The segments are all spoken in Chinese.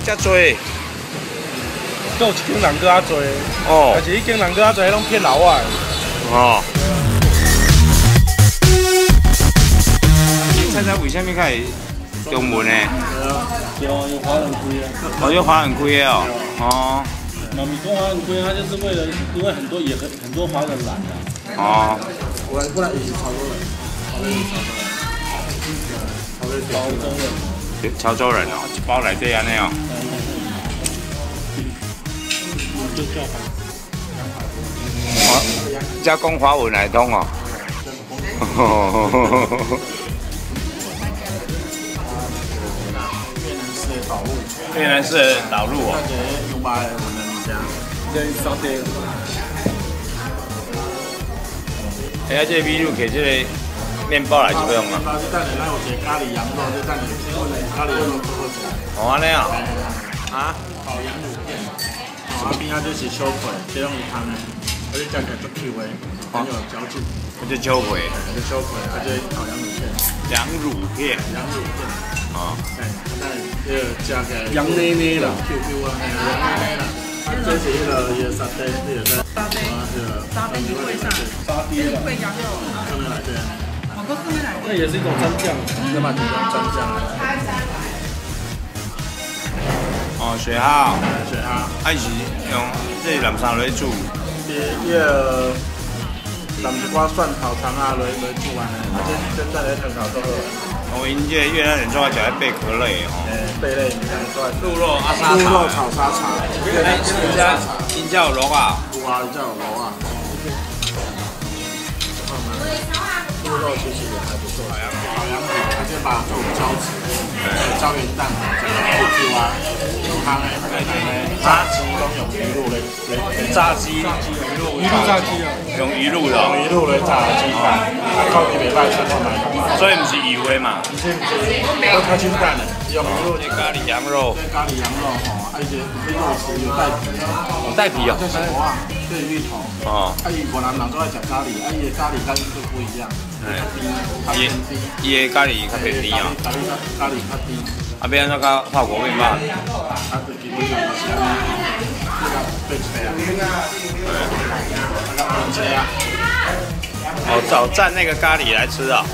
遮多。 都有一间人搁较多。哦。但是迄间人搁较多，拢骗老外。哦。 菜菜为什么开中文呢？ 对啊，有华人开啊。 哦，有华人开的哦。哦。 妈咪说华人开，他就是为了，因为很多华人来啊。 哦。 不然也是潮州人。 潮州人哦，一包内底安尼哦。 就叫加讲华文来通哦。越南式的导入哦。 用马来文的物件，这沙爹。 哎，这米露给这个面包来就不用了。 这等下咱有一个咖喱羊肉，这等下咖喱羊肉做好食。 哦，安尼啊？啊？ 烤羊乳片。啊边仔就是小腿，这种是汤的，而且吃起来足 Q 的，很有嚼劲。 这秋葵。 这小腿，这烤羊乳片。 羊乳片。 羊乳片。 哦。 哎，那这加起来羊奶奶啦 ，QQ 啊，羊奶奶啦。这是那个沙爹，这个沙爹，沙爹就会上，沙爹啦，会羊肉，上面来对。我哥上面来。那也是一种蘸酱，对吧？蘸酱。 哦，水虾。 水虾。 啊是用这南沙来煮。 南一寡蒜头葱啊来煮安尼，啊这再来汤头做好。 哦，因这越南人做爱食贝壳类吼。 贝类，你讲做鹿肉啊沙茶。 鹿肉炒沙茶。 因家有肉啊？ 有啊，这有肉啊。鹿肉其实也还不错，烤羊腿，而且把这种胶质，胶原蛋白，这个 QQ 啊，有汤的，炸鸡都用鱼露嘞， 炸鸡，鱼露炸鸡啊， 用鱼露的， 用鱼露来炸鸡饭，口味袂歹，吃看卖。 所以不是油的嘛？ 不是，都较清淡的，用鱼露。 这咖喱羊肉。 这咖喱羊肉吼，啊，这肉丝有带皮， 有带皮哦。 这是什么啊？这是芋头。哦。啊，伊越南人都爱食咖喱，啊，伊的咖喱跟就不一样。 伊的咖喱较偏甜哦。 咖喱较甜。 啊，变那个法国面包。 啊，就基本上就是安尼，这个对切啊。对。啊。 哦，找蘸那个咖喱来吃啊。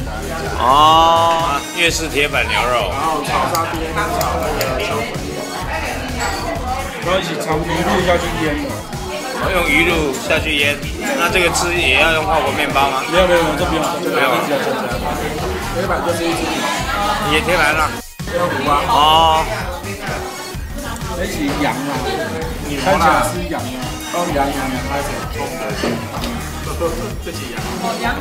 哦，粤式铁板牛肉。 然后炒沙爹跟炒那个小腿。然后一起炒鱼露下去腌的。 用鱼露下去腌，那这个吃也要用法国面包吗？ 没有，这不用， 不用。 铁板就是一只鱼。 也铁板了。 要卤啊。 哦。 那是羊啊，看起来是羊啊。哦，羊，开始冲的。这是羊。羊。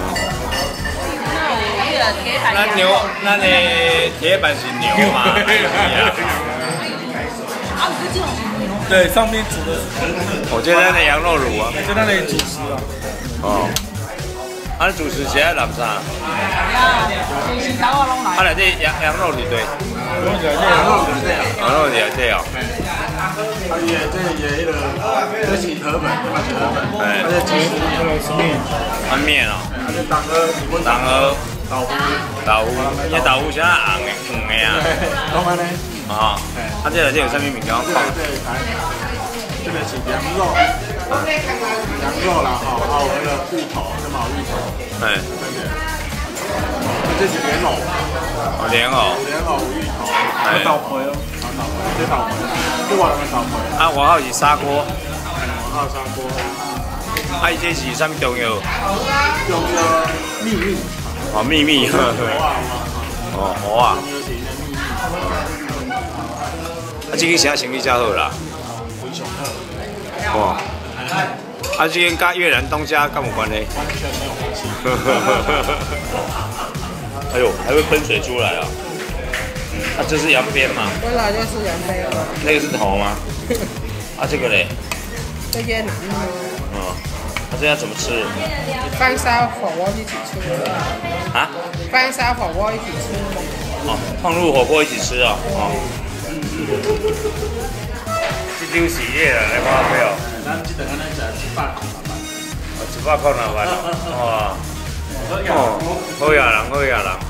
那牛，那你铁板是牛吗？ 对，上面煮的。 我觉得那羊肉卤啊， 就那里主食啊。哦。 啊，主食是在南沙。啊，内底羊肉里对。 羊肉里对啊。 羊肉里对哦。 啊，这也那个，这是河粉，这嘛是河粉。哎。这是面。 啊面哦。 这当鹅。 豆腐，这豆腐是啊红的啊。 讲安尼。 啊，啊，这有啥物物件放？ 这个是羊肉，啦，吼，还有那个芋头，什么芋头？ 哎， 这是莲藕。 哦，莲藕。 莲藕芋头，还有豆皮哦，这豆皮，这我两个豆皮。 啊，我还有是砂锅。 还有砂锅。 啊，伊这是啥物中药？ 中药秘密。 哦，秘密。哦，好啊。啊，这个现在生意较好啦。哇！啊，这间跟越南东家干有关系？ 完全没有关系。 哎呦，还会喷水出来啊！啊，这是羊鞭嘛？ 本来就是羊鞭了。 那个是头吗？啊，这个嘞？ 这些男的。 嗯，那这要怎么吃？ 翻烧火锅一起吃。 啊？ 翻烧火锅一起吃。 哦，放入火锅一起吃哦。哦。这就是越南的花费哦。 咱这顿安尼食100块600。 哦，100块600哦。哇。哦，好野人，好野人。